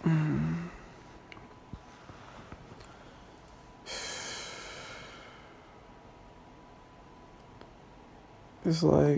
It's like,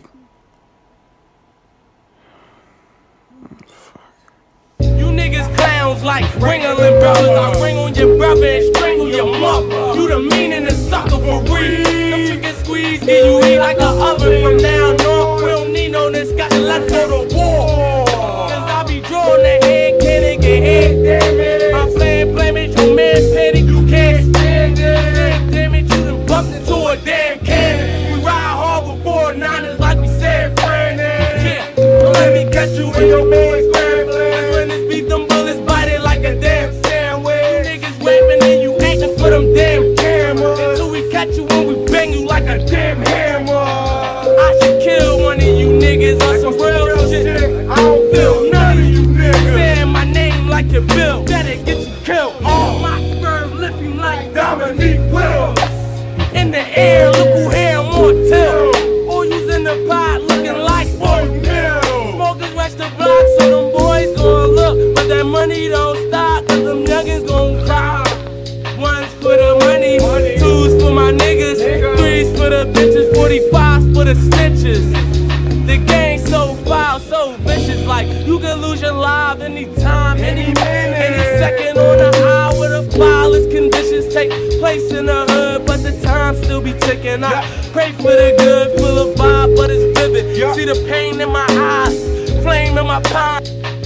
you niggas clowns like Ringling brothers. I ring on your brother and strangle your mother. You the meaning and sucker for real. Them chicken squeeze get you eat like a oven from down north. We don't need no discussion, let's go to war. Cause I be drawing the head cannon, get head damage. I'm playing playmate, your man petty, you can't stand it. Damn it, you done bumped into a damn cannon. We ride hard with 4-9ers like we said, friend. Yeah, don't let me catch you in your boys scrambling. When this beef, them bullets bite it like a damn sandwich. You niggas rapping and you acting for them damn cameras. Until we catch you when we bang you like a damn hammer. I should kill one of you niggas on some real shit. I don't feel none of you niggas saying my name like your bill. Better get you killed. All my spurs lift you like Dominique Wills. In the air, look who here more till. All you's in the pot looking like Sport Mill. Smokers rush the block so them boys gon' look. But that money don't stop cause them youngins gon' cry. One's for the money, two's for my niggas, three's for the bitches, 45's for the snitches. The gang's so foul, so vicious, like you can lose your life anytime, any minute, any second on the hour. The vilest conditions take place in the hood, but the time still be ticking. I pray for the good, full of vibe, but it's vivid. See the pain in my eyes, flame in my palm.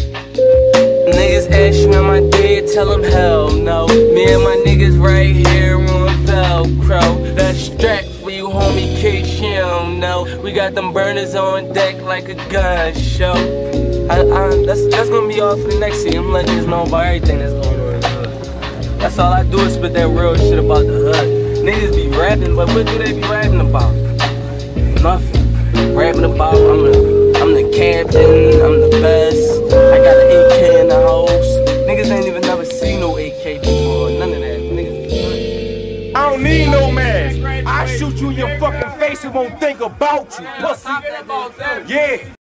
Niggas ask you am I dead, tell them hell no. Me and my niggas right here on Velcro. That's strack for you homie, case you don't know. We got them burners on deck like a gun show. That's gonna be all for the next scene. I'm letting you know about everything that's going on in the hood. That's all I do is spit that real shit about the hood. Niggas be rapping, but what do they be rapping about? Nothing. Rapping about I'm the captain, I'm the best. I got an AK in the house. Niggas ain't even never seen no AK before. None of that. Niggas. I don't need no mask. I shoot you in your fucking face and won't think about you, pussy. Yeah.